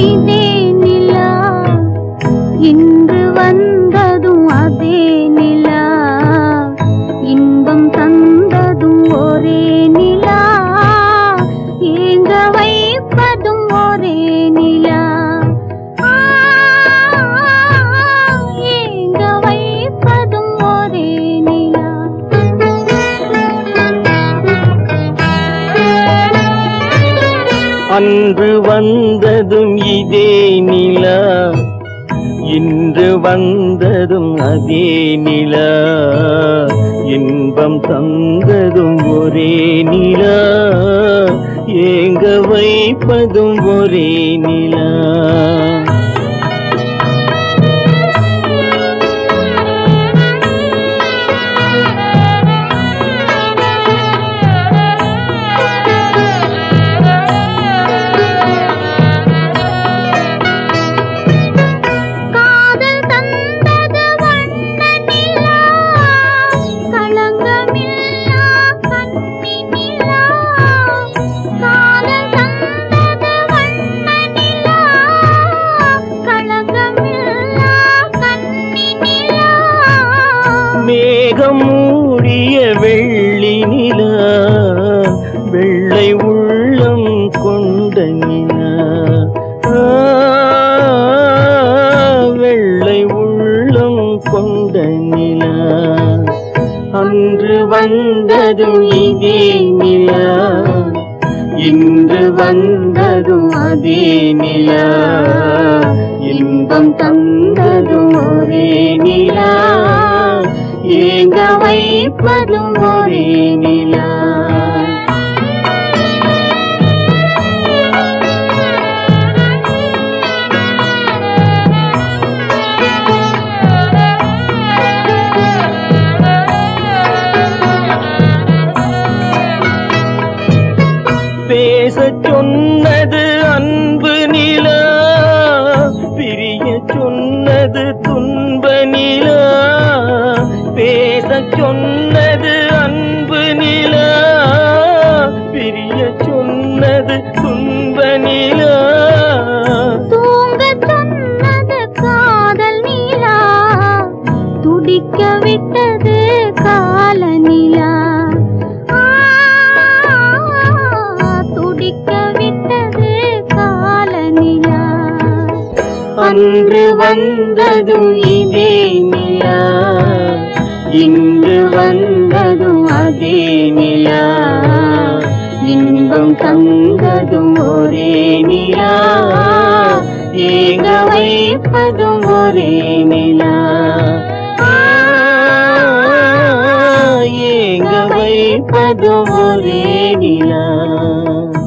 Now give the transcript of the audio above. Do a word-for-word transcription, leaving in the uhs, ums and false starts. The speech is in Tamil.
இதே நிலா, இன்று வந்ததும் அதே நிலா, இன்பம் தந்ததும் ஒரே நிலா, ஏங்க வைப்பதும் ஒரே நிலா, ஏங்க வைப்பதும் ஒரே நிலா. அன்று வந்ததும் இதே நிலா, இன்று வந்ததும் அதே நிலா, இன்பம் தந்ததும் ஒரே நிலா, ஏங்க வைப்பதும் ஒரே நிலா. மேகம் மூடிய வெள்ளி நிலா, வெள்ளை உள்ளம் கொண்ட நிலா, வெள்ளை உள்ளம் கொண்ட நிலா. அன்று வந்ததும் இதே நிலா, இன்று வந்ததும் அதே நிலா, இன்பம் தந்ததும் ஒரே நிலா, ஏங்க வைப்பதும் ஒரே நிலா. பேசச் சொன்னது அன்பு நிலா, பிரிய சொன்னது துன்ப நிலா, பேசச் சொன்னது அன்பு நிலா, பிரிய சொன்னது துன்ப நிலா, தூங்கச் சொன்னது காதல் நிலா, துடிக்க விட்டது கால நிலா, துடிக்க விட்டது கால நிலா. அன்று வந்ததும் இதே நிலா, இன்று வந்ததும் அதே நிலா, இன்பம் தந்ததும் ஒரே நிலா, ஏங்க வைப்பதும் ஒரே நிலா, ஏங்க வைப்பதும் ஒரே நிலா.